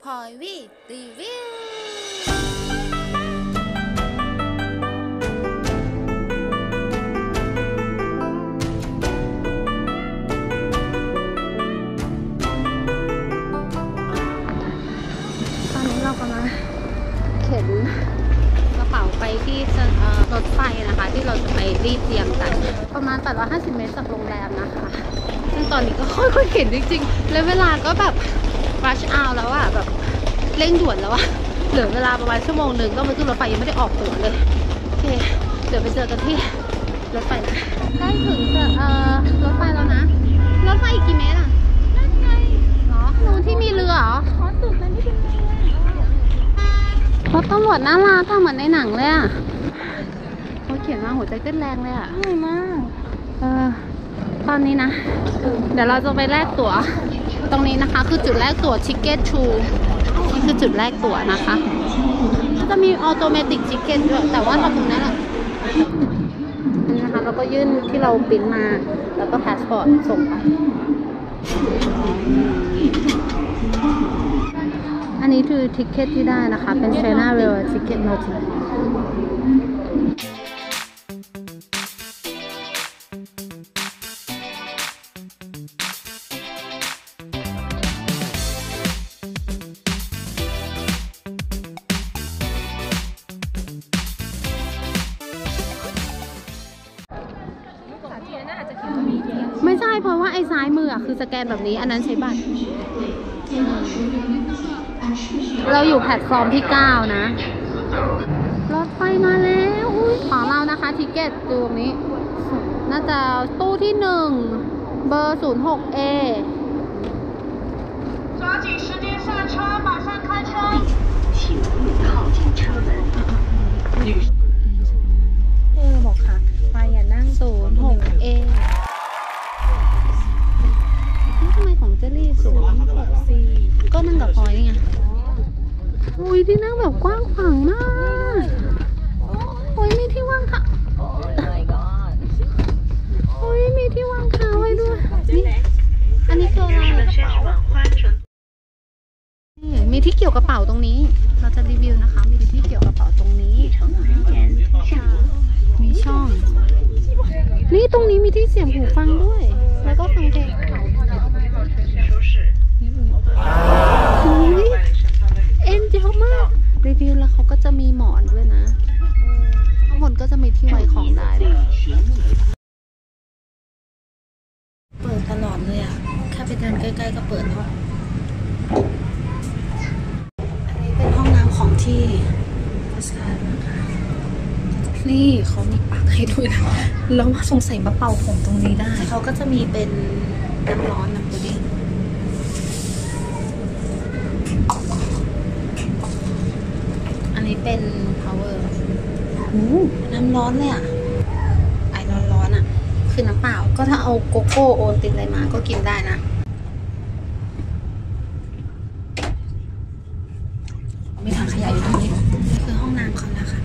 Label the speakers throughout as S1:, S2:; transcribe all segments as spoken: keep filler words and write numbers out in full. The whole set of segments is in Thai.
S1: พอยวีรีวิวเรากำลังเข็นกระเป๋าไปที่รถไฟนะคะที่เราจะไปรีบเตรียมกันประมาณแปดร้อยห้าสิบเมตรจากโรงแรมนะคะซึ่งตอนนี้ก็ค่อยๆเข็นจริงๆแล้วเวลาก็แบบ rush hour แล้วอะแบบเร่งด่วนแล้วอะเหลือเวลาประมาณชั่วโมงหนึ่งก็ไปขึ้นรถไฟยังไม่ได้ออกตัวเลยโอเคเดี๋ยวไปเจอกันที่รถไฟนะใกล้ถึงจะเอ่อรถไฟแล้วนะรถไฟอีกกี่เมตรอะนั่นไงเหรอนู้นที่มีเรือเหรอขอตึกนั้นที่เป็นเรือรถตำรวจน่ารักเหมือนในหนังเลยอ่ะเขาเขียนมาหัวใจเต้นแรงเลยอ่ะเหนื่อยมากเออตอนนี้นะเดี๋ยวเราจะไปแลกตั๋วตรงนี้นะคะคือจุดแลกตั๋ว Ticket to นี่คือจุดแลกตั๋วนะคะจะมีออโตเมติกทิเก็ตด้วยแต่ว่าเราตรงนั้นแหละนี่นะคะเราก็ยื่นที่เราปริ้นมาแล้วก็พาสปอร์ตส่งไปอันนี้คือทิเก็ตที่ได้นะคะเป็น China Rail Ticket Notice ไม่ใช่เพราะว่าไอ้ซ้ายมืออ่ะคือสแกนแบบนี้อันนั้นใช้บัตรเราอยู่แพลตฟอร์มที่เก้านะรถไฟมาแล้วของเรานะคะทิเก็ตตรงนี้น่าจะตู้ที่หนึ่งเบอร์ศูนย์หกเอ抓紧时间下车马上开车请勿靠近车门เออบอกค่ะไปอย่านั่งศูนย์หกเอทำไมของเจลลี่ศูนย์หกสี่ก็นั่งกับพลอยนี่ไงอุ้ยที่นั่งแบบกว้างขวางมากโอ้ยมีที่วางค่ะโอ้ยมีที่วางขาไว้ด้วยนี่อันนี้คืออะไรนี่มีที่เกี่ยวกระเป๋าตรงนี้เราจะรีวิวนะคะมีที่เกี่ยวกระเป๋าตรงนี้มีช่องนี่ตรงนี้มีที่เสียบหูฟังด้วยแล้วก็ฟังเพลงเอ็นเยอะมากรีวิวแล้วเขาก็จะมีหมอนด้วยนะข้างบนก็จะมีที่ไว้ของได้เปิดตลอดเลยอ่ะแค่ไปเดินใกล้ๆก็เปิดแล้วอันนี้เป็นห้องน้ำของที่พัสดุนะคะนี่เขามีปลั๊กให้ด้วยนะแล้วสงสัยมาเป่าผมตรงนี้ได้เขาก็จะมีเป็นน้ำร้อนนะดูดิอันนี้เป็น power โอ้น้ำร้อนเลยอ่ะไอร้อนร้อนอ่ะคือน้ำเปล่าก็ถ้าเอาโกโก้โอนติดอะไรมาก็กินได้นะมีถังขยะอยู่ตรงนี้คือห้องน้ำเขานะคะ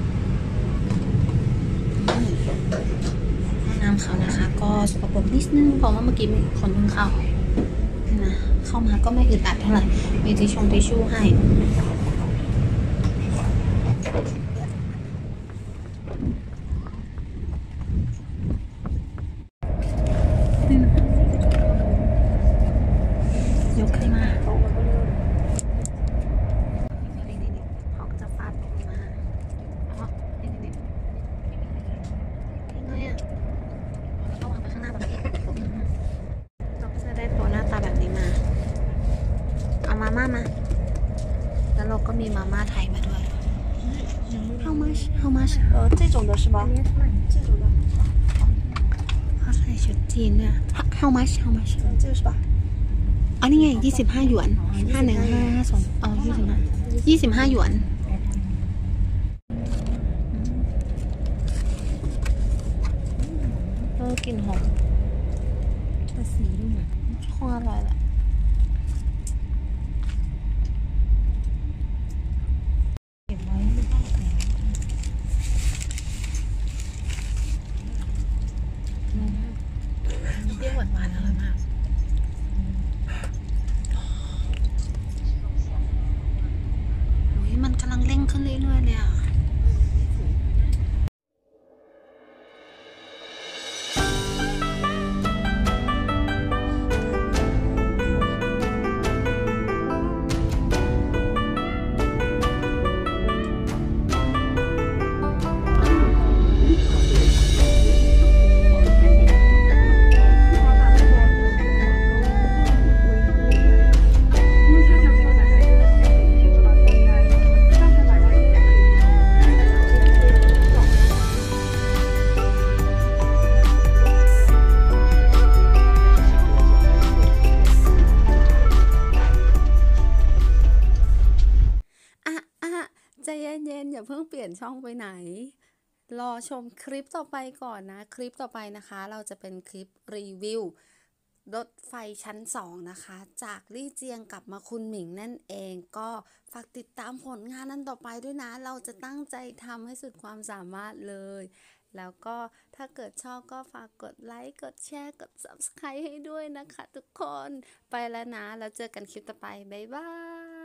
S1: ห้องน้ำเขานะคะก็สกปรกนิดนึงเพราะว่าเมื่อกี้มีคนเพิ่งเข้านะเข้ามาก็ไม่อึดอัดเท่าไหร่มีทิชชู่ทิชชู่ให้ยกขึ้นมาเขาจะฟาดลงมาเพราะนี่นี่นี่ไงอ่ะเราวางไปข้างหน้าแบบนี้เราก็จะได้ตัวหน้าตาแบบนี้มาเอามาม่ามาแล้วเราก็มีมาม่าไทยมาด้วย How much How much
S2: 呃这种的是吧这种的
S1: เขาใส่ชุดจีนด้วย How much How much
S2: 这个是吧
S1: อ๋อนี่ไงยี่สิบห้าหยวนห้าหนึ่งห้าห้าสองอ๋อยี่สิบห้ายี่สิบห้าหยวนเออกลิ่นหอมแต่สีดูเหมือนคงอร่อยแหละเก็บไว้เปรี้ยวหวานๆอร่อยมากอย่าเพิ่งเปลี่ยนช่องไปไหนรอชมคลิปต่อไปก่อนนะคลิปต่อไปนะคะเราจะเป็นคลิปรีวิวรถไฟชั้นสองนะคะจากลี่เจียงกลับมาคุนหมิงนั่นเองก็ฝากติดตามผลงานนั้นต่อไปด้วยนะเราจะตั้งใจทำให้สุดความสามารถเลยแล้วก็ถ้าเกิดชอบก็ฝากกดไลค์กดแชร์กด ซับสไครบ์ ให้ด้วยนะคะทุกคนไปแล้วนะแล้วเจอกันคลิปต่อไปบ๊ายบาย